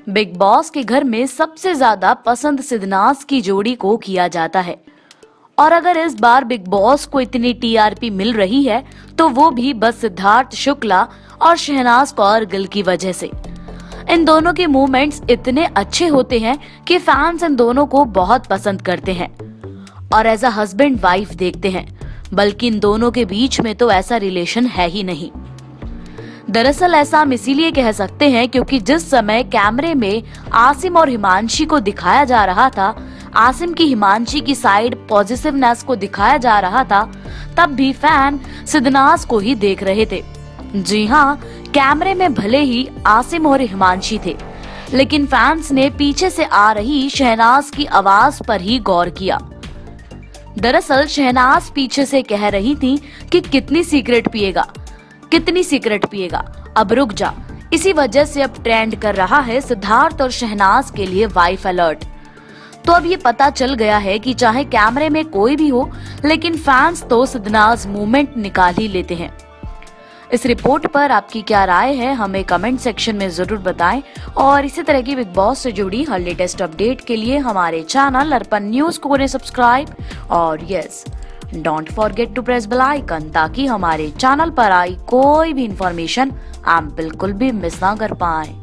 Big boss के घर में सबसे ज्यादा पसंद सिद्धनाज की जोड़ी को किया जाता है और अगर इस बार बिग बॉस को इतनी टीआरपी मिल रही है तो वो भी बस सिद्धार्थ शुक्ला और शहनाज कौर गिल की वजह से। इन दोनों के मूवमेंट्स इतने अच्छे होते हैं कि फैंस इन दोनों को बहुत पसंद करते हैं और एज अ हस्बैंड वाइफ देखते हैं, बल्कि इन दोनों के बीच में तो ऐसा रिलेशन है ही नहीं। दरअसल ऐसा हम इसीलिए कह सकते हैं क्योंकि जिस समय कैमरे में आसिम और हिमांशी को दिखाया जा रहा था, आसिम की हिमांशी की साइड पॉजिटिवनेस को दिखाया जा रहा था, तब भी फैन सिद्धनाज को ही देख रहे थे। जी हाँ, कैमरे में भले ही आसिम और हिमांशी थे, लेकिन फैंस ने पीछे से आ रही शहनाज की आवाज पर ही गौर किया। दरअसल शहनाज पीछे से कह रही थी कि कितनी सिगरेट पिएगा, अब रुक जा। इसी वजह से अब ट्रेंड कर रहा है सिद्धार्थ और शहनाज के लिए वाइफ अलर्ट। तो अब ये पता चल गया है कि चाहे कैमरे में कोई भी हो, लेकिन फैंस तो सिद्धनाज मूवमेंट निकाल ही लेते हैं। इस रिपोर्ट पर आपकी क्या राय है, हमें कमेंट सेक्शन में जरूर बताएं और इसी तरह की बिग बॉस से जुड़ी हर लेटेस्ट अपडेट के लिए हमारे चैनल अर्पण न्यूज को करें सब्सक्राइब और yes, don't forget to press bell icon ताकि हमारे चैनल पर आई कोई भी इंफॉर्मेशन आप बिल्कुल भी मिस ना कर पाएं।